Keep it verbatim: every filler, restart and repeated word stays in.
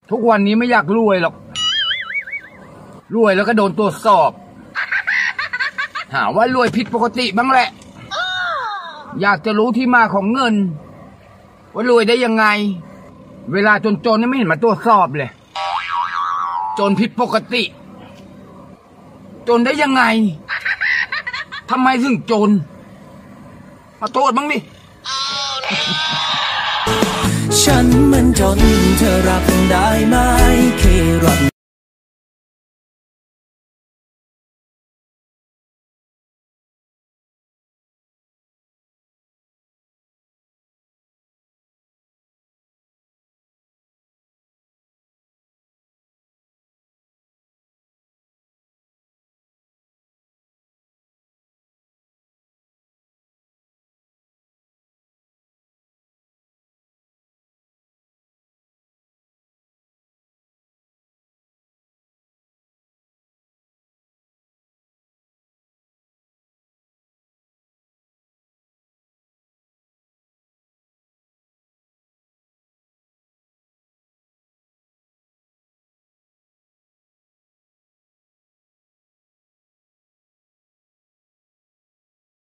ทุกวันนี้ไม่อยากรวยหรอกรวยแล้วก็โดนตรวจสอบหาว่ารวยผิดปกติบ้างแหละอยากจะรู้ที่มาของเงินว่ารวยได้ยังไงเวลาจนๆนี่ไม่เห็นมาตรวจสอบเลยจนผิดปกติจนได้ยังไงทำไมถึงจนมาโทษบ้างดิฉันมันจนเธอรับได้ไหม